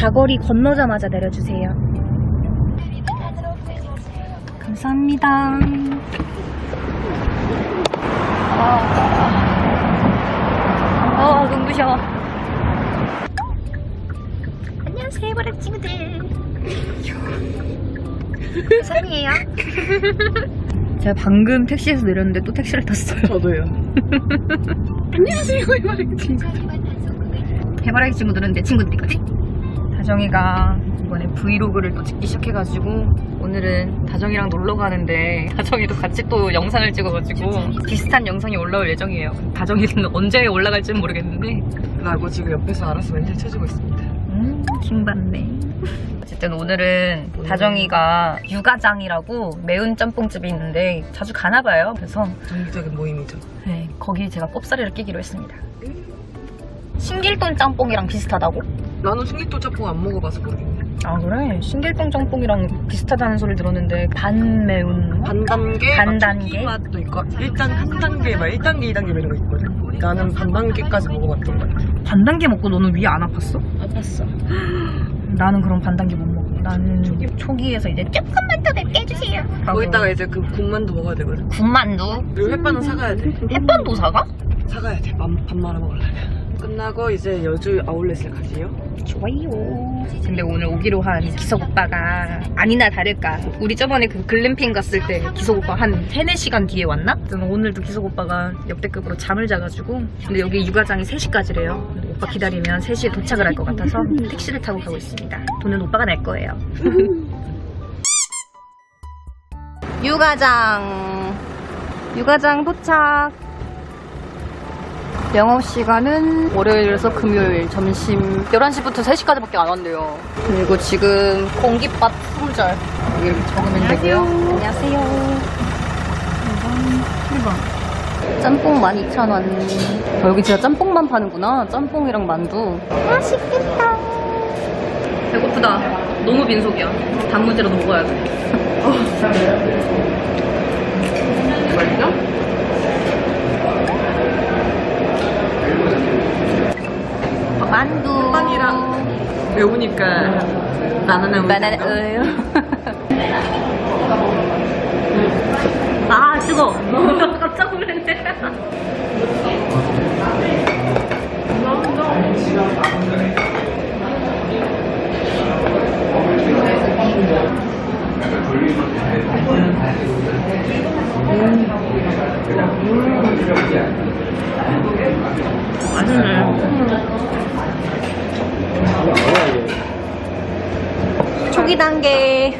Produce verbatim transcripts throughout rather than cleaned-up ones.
사거리 건너자마자 내려주세요. 감사합니다. 아, 눈부셔. 안녕하세요, 보라 친구들. 사랑해요. 제가 방금 택시에서 내렸는데 또 택시를 탔어요. 저도요. 안녕하세요, 해바라기 친구. 해바라기 친구들은 내 친구들이거든. 다정이가 이번에 브이로그를 또 찍기 시작해가지고 오늘은 다정이랑 놀러 가는데 다정이도 같이 또 영상을 찍어가지고 비슷한 영상이 올라올 예정이에요. 다정이는 언제 올라갈지는 모르겠는데 라고 지금 옆에서 알아서 멘트를 쳐주고 있습니다. 음, 킹받네. 어쨌든 오늘은 다정이가 유가장이라고 매운 짬뽕집이 있는데 자주 가나봐요. 그래서 정기적인 모임이죠. 네, 거기 제가 꼽사리를 끼기로 했습니다. 신길동 짬뽕이랑 비슷하다고? 나는 신길동 짬뽕 안 먹어봐서 모르겠네. 아 그래? 신길동 짬뽕이랑 비슷하다는 소리 들었는데 반 매운 반 단계? 반 단계? 맛도 있고 일단 한 단계 막 일 단계, 이 단계 이런 거 있거든. 나는 반 단계까지 먹어봤던 거 같아. 반 단계 먹고 너는 위 안 아팠어? 아팠어. 나는 그럼 반 단계 못 먹어. 나는 초기, 초기에서 이제 조금만 더 맵게 해주세요. 거기다가 이제 그 군만두 먹어야 되거든. 군만두? 그리고 햇반은 사가야 돼. 햇반도 사가? 사가야 돼. 밥, 밥 말아 먹으려면. 끝나고 이제 여주 아울렛을 가지요. 좋아요. 근데 오늘 오기로 한 기석 오빠가 아니나 다를까 우리 저번에 그 글램핑 갔을 때 기석 오빠 한 세네 시간 뒤에 왔나? 오늘도 기석 오빠가 역대급으로 잠을 자가지고 근데 여기 유가장이 세 시까지래요. 오빠 기다리면 세 시에 도착을 할 것 같아서 택시를 타고 가고 있습니다. 돈은 오빠가 낼 거예요. 유가장 유가장 도착. 영업시간은 월요일에서 금요일 점심 열한 시부터 세 시까지밖에 안 한대요. 그리고 지금 공깃밥 품절 이렇게 적으면 되고요. 안녕하세요. 일 번 짬뽕 만 이천 원. 어, 여기 진짜 짬뽕만 파는구나. 짬뽕이랑 만두. 맛있겠다. 배고프다. 너무 빈속이야. 단무지라도 먹어야 돼. 맛있죠? 만두. 빵이랑 매우니까 바나나 우유. 바나나 우유. 아 뜨거. 깜짝 놀랐네. 초기 단계.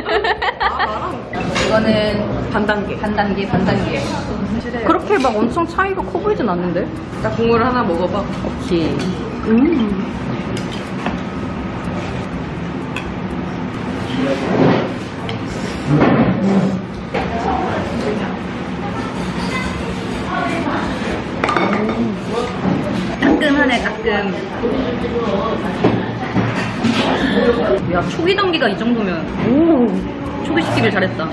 이거는 반 단계. 반 단계, 반 단계. 그렇게 막 엄청 차이가 커 보이진 않는데? 나 국물 하나 먹어봐. 오케이. 음. 따끔하네, 따끔. 야, 초기 단계가 이 정도면 오, 초기시키길 잘했다.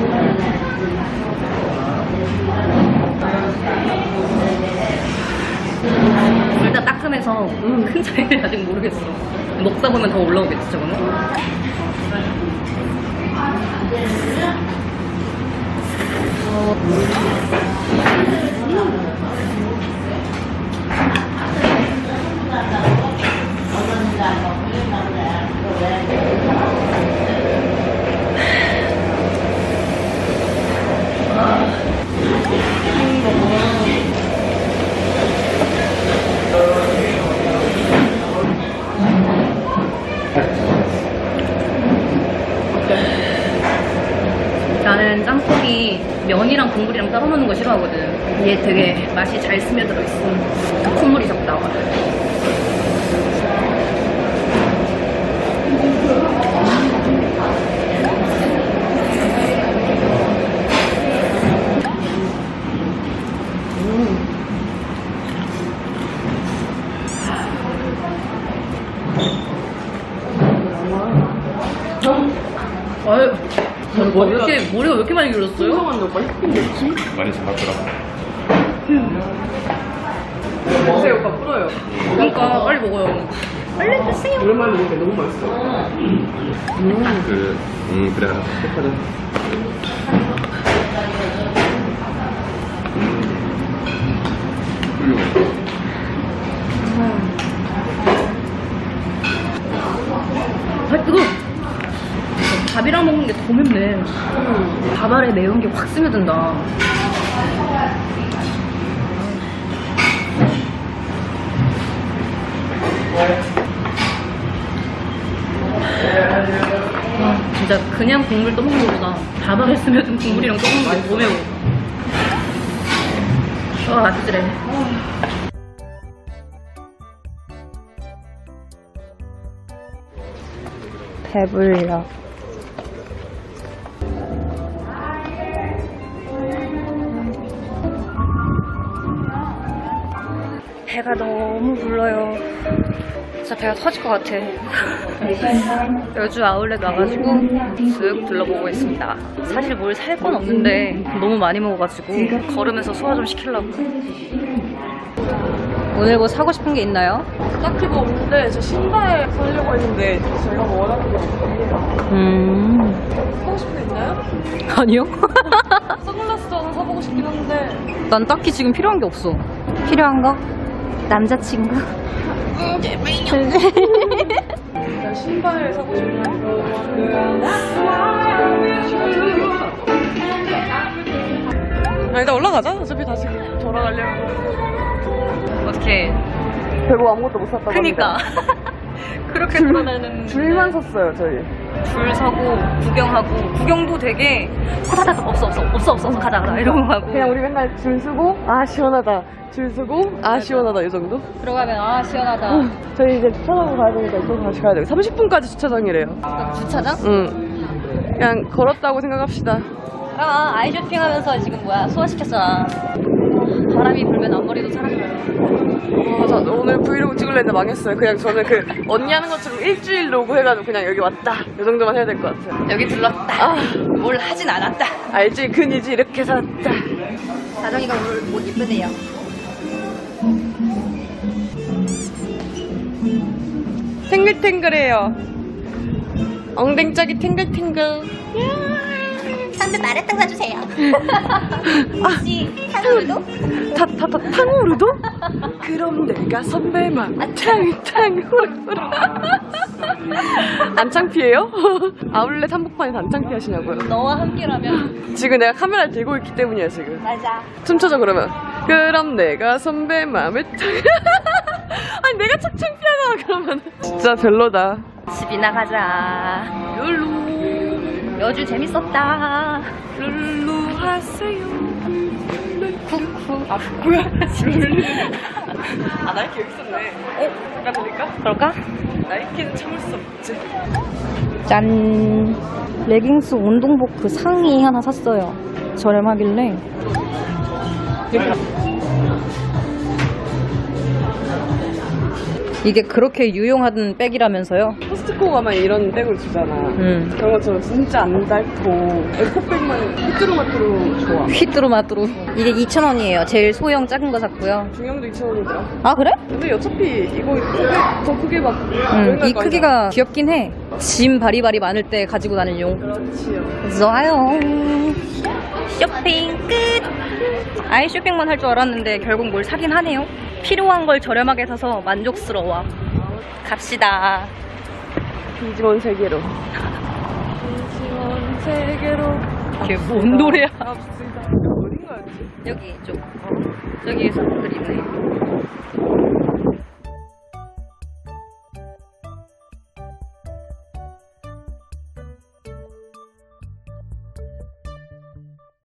일단 따끔해서 음, 큰 차이를 아직 모르겠어. 먹다 보면 더 올라오겠지, 저거는? 나는 짬뽕이 면이랑 국물이랑 따로 먹는 거 싫어하거든. 얘 되게 맛이 잘 스며들어 있어. 콧물이 적 나와. 아유, 뭐, 왜 이렇게, 머리가 왜 이렇게 많이 길었어요? 한동안 오빠 힙핀 됐지? 많이 잡았더라. 보세요, 오빠 풀어요. 그러니까, 빨리 먹어요. 얼른 주세요. 오랜만에 먹으니까 너무 맛있어. 음. 그, 음, 그래. 택하자. 아, 뜨거. 밥이랑 먹는 게 더 맵네. 음. 밥 아래 매운 게 확 스며든다. 와, 진짜 그냥 국물 떠먹는 것보다 밥 아래 스며든 국물이랑 떠먹는 게 더 매워. 와, 아찔해. 배불러. 배가 너무 불러요. 진짜 배가 터질 것 같아. 여주 아울렛 와가지고 쓱 둘러보고 있습니다. 사실 뭘 살 건 없는데 너무 많이 먹어가지고 걸으면서 소화 좀 시키려고. 오늘 뭐 사고 싶은 게 있나요? 딱히 뭐 없는데 저 신발 사려고 했는데 제가 원하는 게 없습니다. 음... 사고 싶은 게 있나요? 아니요. 선글라스도 하나 사보고 싶긴 한데 난 딱히 지금 필요한 게 없어. 필요한 거? 남자친구? 나 신발 사고 싶은데 아, 일단 올라가자. 어차피 다시 돌아가려면 어떻게? 결국 아무것도 못 샀다고 그니까. 그렇게 그러면은 줄만 섰어요 저희. 줄 서고 구경하고 구경도 되게 호다닥 없어 없어 없어 없어 없어 가자 가자 이러고 가고 그냥 우리 맨날 줄 서고 아 시원하다 줄 서고 아 시원하다 이 정도? 들어가면 아 시원하다. 저희 이제 주차장으로 가야 되니까 또 다시 가야 돼요. 삼십 분까지 주차장이래요. 주차장? 응. 그냥 걸었다고 생각합시다. 아 아이 쇼핑하면서 지금 뭐야 소화시켰잖아. 바람이 불면 앞머리도 사라져요. 맞아. 오늘 브이로그 찍으려 했는데 망했어요. 그냥 저는 그 언니 하는 것처럼 일주일 로그 해가지고 그냥 여기 왔다 이 정도만 해야 될 것 같아요. 여기 들렀다. 아, 뭘 하진 않았다. 알지 근이지 이렇게 살았다. 다정이가 오늘 옷 이쁘네요. 탱글탱글해요. 엉덩짝이 탱글탱글. 선배 마라탕 사주세요. 혹시 탕후루도? 타, 타, 타, 탕후루도? 그럼 내가 선배만. 아, 탕, 탕후루. 안 창피해요? 아울렛 한복판에서 안 창피하시냐고요? 너와 함께라면. 지금 내가 카메라를 들고 있기 때문이야, 지금. 맞아. 춤춰줘, 그러면. 그럼 내가 선배 맘을 탕. 아니, 내가 참 창피하다, 그러면. 진짜 별로다. 집이나 가자. 룰루. 여주 재밌었다. 룰루 하세요. 쿠쿠. 아, 뭐야? 아, 나이키 여기 있었네. 어? 잠깐 보니까? 그럴까? 나이키는 참을 수 없지. 짠. 레깅스 운동복 그 상의 하나 샀어요. 저렴하길래. 이게 그렇게 유용한 백이라면서요? 코스트코 가면 이런 백을 주잖아. 음. 그런 것처럼 진짜 안 닳고 에코백만 휘뚜루마뚜루 좋아. 휘뚜루마뚜루. 이게 이천 원이에요. 제일 소형 작은 거 샀고요. 중형도 이천 원이더라. 아 그래? 근데 어차피 이거 크게, 더 크게 막 음, 이 크기가 귀엽긴 해. 짐 바리바리 많을 때 가지고 다닐 용. 그렇지요. 좋아요. 쇼핑 끝. 아이 쇼핑만 할 줄 알았는데 결국 뭘 사긴 하네요. 필요한 걸 저렴하게 사서 만족스러워. 갑시다. 디지몬 세계로. 디지몬 세계로. 이게 뭔 노래야? 갑시다. 어딘가였지? 여기 이쪽. 저기 사람들 있네.